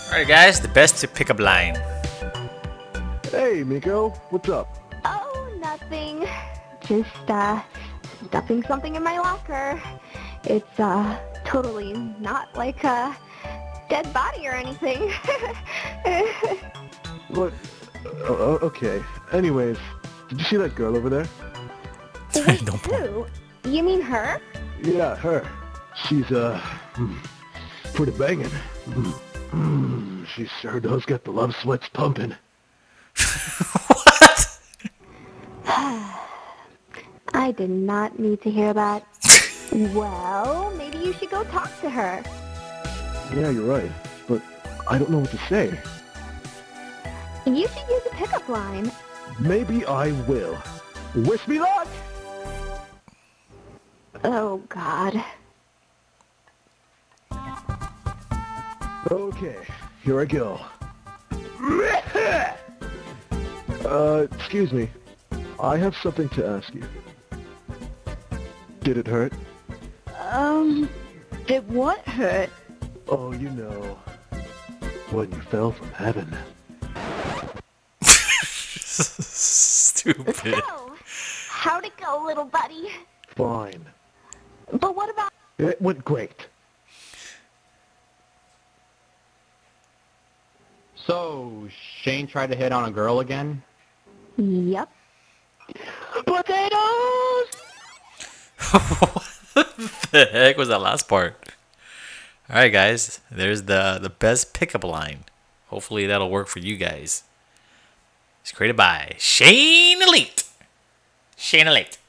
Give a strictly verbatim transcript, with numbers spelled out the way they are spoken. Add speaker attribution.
Speaker 1: Alright guys, the best to pick up line.
Speaker 2: Hey, Miko, what's up?
Speaker 3: Oh, nothing. Just, uh, stuffing something in my locker. It's, uh, totally not like a dead body or anything.
Speaker 2: What? Uh, okay. Anyways, did you see that girl over there?
Speaker 3: Wait,
Speaker 1: Don't
Speaker 3: who? You mean her?
Speaker 2: Yeah, her. She's, uh, hmm, pretty banging. Hmm, hmm, she sure does get the love sweats pumping.
Speaker 1: What?
Speaker 3: I did not need to hear that. Well, maybe you should go talk to her.
Speaker 2: Yeah, you're right. But I don't know what to say.
Speaker 3: You should use a pickup line.
Speaker 2: Maybe I will. Wish me luck!
Speaker 3: Oh, God.
Speaker 2: Okay, here I go. Uh, excuse me. I have something to ask you. Did it hurt?
Speaker 3: Um, did what hurt?
Speaker 2: Oh, you know, when you fell from heaven.
Speaker 1: Stupid.
Speaker 3: So, how'd it go, little buddy?
Speaker 2: Fine.
Speaker 3: But what about...
Speaker 2: It went great.
Speaker 4: So, Shane tried to hit on a girl again?
Speaker 3: Yep.
Speaker 2: Potatoes!
Speaker 1: What the heck was that last part? Alright guys, there's the, the best pickup line. Hopefully that'll work for you guys. It's created by SHANEELITE. SHANEELITE.